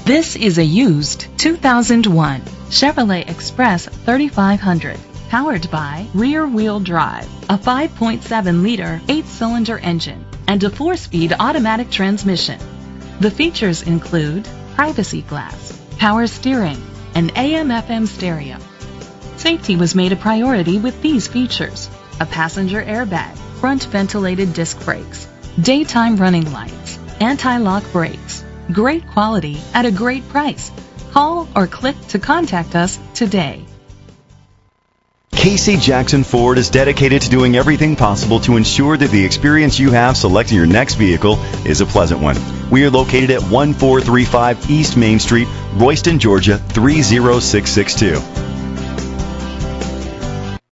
This is a used 2001 Chevrolet Express 3500, powered by rear-wheel drive, a 5.7-liter 8-cylinder engine, and a 4-speed automatic transmission. The features include privacy glass, power steering, and AM/FM stereo. Safety was made a priority with these features: a passenger airbag, front ventilated disc brakes, daytime running lights, anti-lock brakes. Great quality at a great price. Call or click to contact us today. Casey Jackson Ford is dedicated to doing everything possible to ensure that the experience you have selecting your next vehicle is a pleasant one. We are located at 1435 East Main Street, Royston, Georgia 30662.